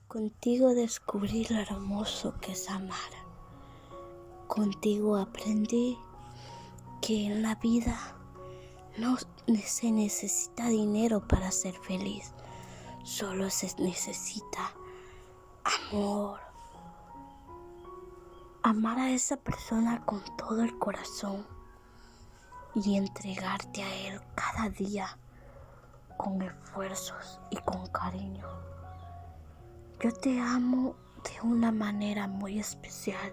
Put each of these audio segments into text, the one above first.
Contigo descubrí lo hermoso que es amar. Contigo aprendí que en la vida no se necesita dinero para ser feliz. Solo se necesita amor. Amar a esa persona con todo el corazón y entregarte a él cada día con esfuerzos y con cariño. Yo te amo de una manera muy especial.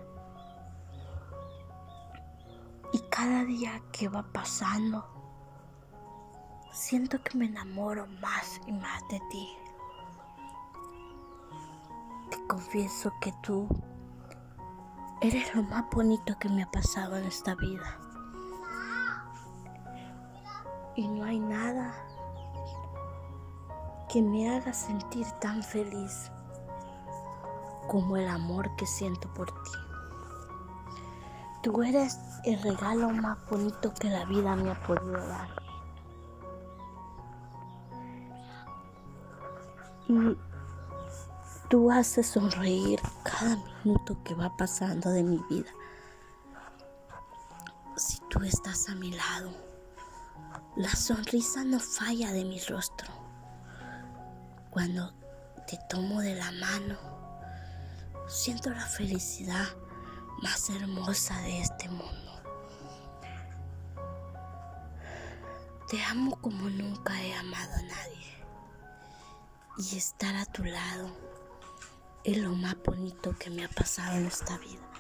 Y cada día que va pasando, siento que me enamoro más y más de ti. Te confieso que tú eres lo más bonito que me ha pasado en esta vida. Y no hay nada que me haga sentir tan feliz como el amor que siento por ti. Tú eres el regalo más bonito que la vida me ha podido dar. Y tú haces sonreír cada minuto que va pasando de mi vida. Si tú estás a mi lado, la sonrisa no falla de mi rostro. Cuando te tomo de la mano, siento la felicidad más hermosa de este mundo. Te amo como nunca he amado a nadie. Y estar a tu lado es lo más bonito que me ha pasado en esta vida.